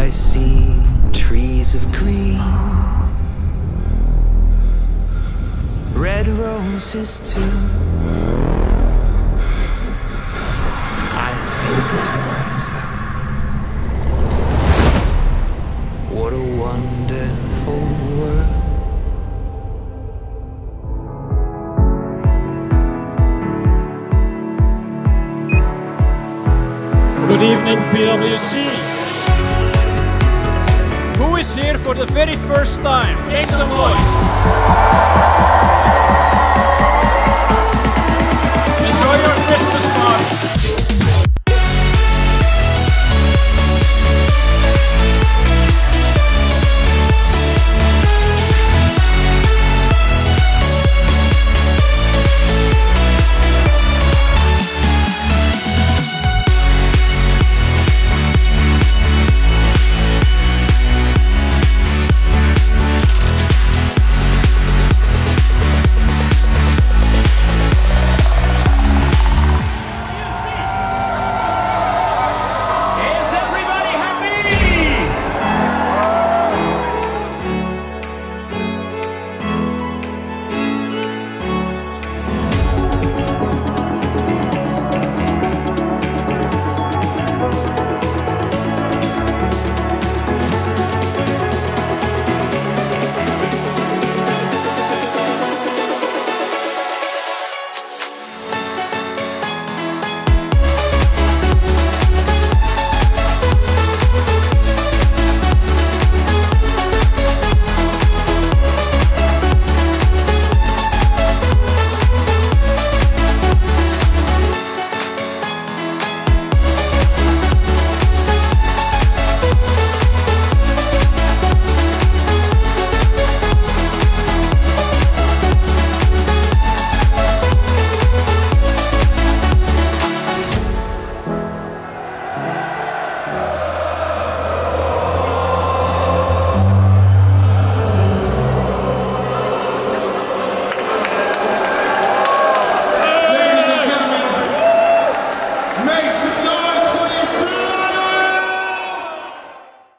I see trees of green, red roses too. I think to myself, what a wonderful world. Good evening, PwC. Who is here for the very first time? Make some noise. Enjoy your Christmas party.